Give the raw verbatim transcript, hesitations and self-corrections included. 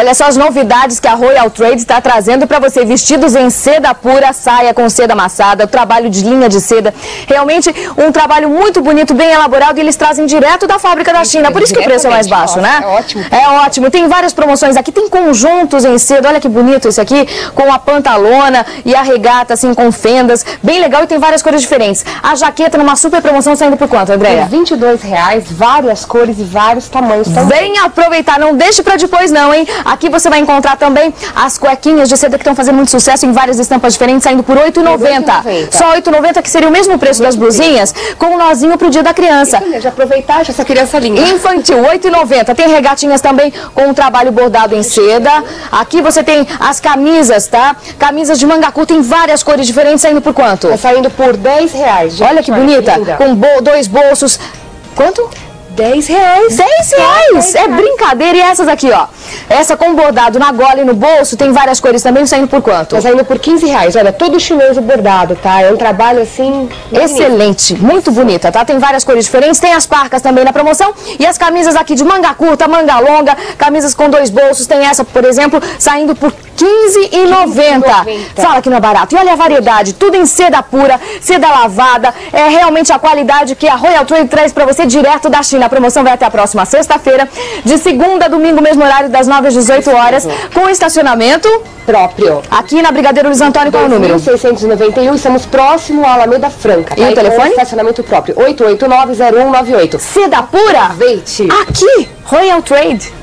Olha só as novidades que a Royal Trade está trazendo para você. Vestidos em seda pura, saia com seda amassada, trabalho de linha de seda. Realmente um trabalho muito bonito, bem elaborado, e eles trazem direto da fábrica da China. Por isso que o preço é mais baixo, né? É ótimo. É ótimo. Tem várias promoções aqui. Tem conjuntos em seda. Olha que bonito esse aqui, com a pantalona e a regata, assim, com fendas. Bem legal, e tem várias cores diferentes. A jaqueta numa super promoção saindo por quanto, Andréia? Por vinte e dois reais, várias cores e vários tamanhos também. Venha aproveitar, não deixe pra depois não, hein? Aqui você vai encontrar também as cuequinhas de seda que estão fazendo muito sucesso em várias estampas diferentes, saindo por oito reais e noventa centavos. Só oito reais e noventa centavos, que seria o mesmo preço das blusinhas, com um nozinho pro dia da criança. Isso mesmo, já aproveitar essa criança linda. Infantil, oito reais e noventa centavos. Tem regatinhas também com um trabalho bordado em seda. Aqui você tem as camisas, tá? Camisas de manga curta em várias cores diferentes, saindo por quanto? Tá saindo por dez reais. Gente, olha que bonita, linda. Com bo dois bolsos. Quanto? dez reais. dez reais! É brincadeira. E essas aqui, ó. Essa com bordado na gola e no bolso, tem várias cores também, saindo por quanto? Tá saindo por quinze reais. Olha, todo chinês bordado, tá? É um trabalho, assim, excelente. Muito bonita, tá? Tem várias cores diferentes. Tem as parcas também na promoção. E as camisas aqui de manga curta, manga longa, camisas com dois bolsos. Tem essa, por exemplo, saindo por quinze reais e noventa centavos. Fala que não é barato. E olha a variedade. Tudo em seda pura, seda lavada. É realmente a qualidade que a Royal Trade traz pra você direto da China. A promoção vai até a próxima sexta-feira, de segunda a domingo, mesmo horário, das nove às dezoito horas, com estacionamento próprio. Aqui na Brigadeiro Luiz Antônio, qual é o número? seiscentos e noventa e um, estamos próximo à Alameda Franca. E tá? O telefone? Estacionamento próprio, oito oito nove, zero um nove oito. Seda pura? Aproveite. Aqui, Royal Trade.